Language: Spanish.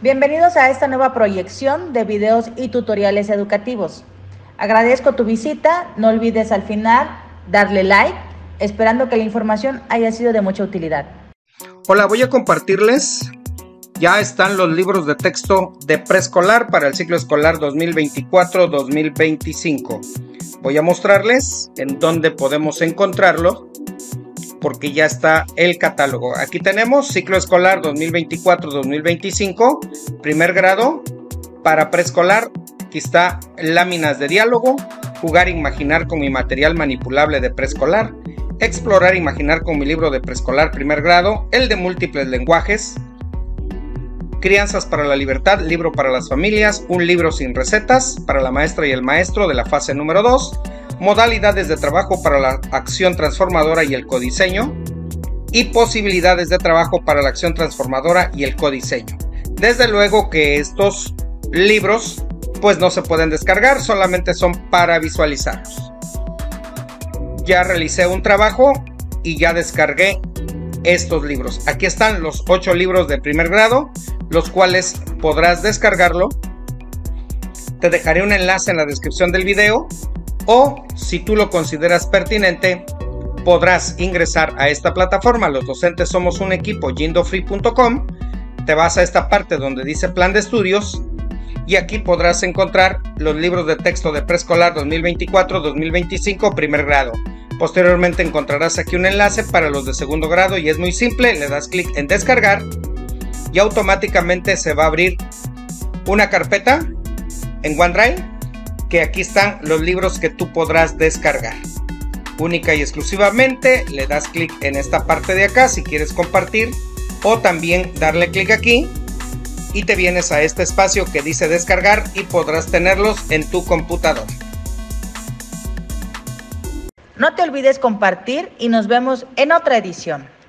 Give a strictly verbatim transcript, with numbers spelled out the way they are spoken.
Bienvenidos a esta nueva proyección de videos y tutoriales educativos. Agradezco tu visita, no olvides al final darle like, esperando que la información haya sido de mucha utilidad. Hola, voy a compartirles, ya están los libros de texto de preescolar para el ciclo escolar dos mil veinticuatro dos mil veinticinco. Voy a mostrarles en dónde podemos encontrarlo, porque ya está el catálogo. Aquí tenemos ciclo escolar dos mil veinticuatro dos mil veinticinco, primer grado, para preescolar. Aquí está láminas de diálogo, jugar e imaginar con mi material manipulable de preescolar, explorar e imaginar con mi libro de preescolar primer grado, el de múltiples lenguajes, crianzas para la libertad, libro para las familias, un libro sin recetas para la maestra y el maestro de la fase número dos, modalidades de trabajo para la acción transformadora y el codiseño, y posibilidades de trabajo para la acción transformadora y el codiseño. Desde luego que estos libros pues no se pueden descargar, solamente son para visualizarlos. Ya realicé un trabajo y ya descargué estos libros. Aquí están los ocho libros de primer grado, los cuales podrás descargarlo. Te dejaré un enlace en la descripción del video, o si tú lo consideras pertinente, podrás ingresar a esta plataforma. Los docentes somos un equipo, jindo free punto com. Te vas a esta parte donde dice plan de estudios y aquí podrás encontrar los libros de texto de preescolar dos mil veinticuatro dos mil veinticinco primer grado. Posteriormente encontrarás aquí un enlace para los de segundo grado y es muy simple, le das clic en descargar y automáticamente se va a abrir una carpeta en OneDrive, que aquí están los libros que tú podrás descargar. Única y exclusivamente le das clic en esta parte de acá si quieres compartir, o también darle clic aquí y te vienes a este espacio que dice descargar y podrás tenerlos en tu computadora. No te olvides compartir y nos vemos en otra edición.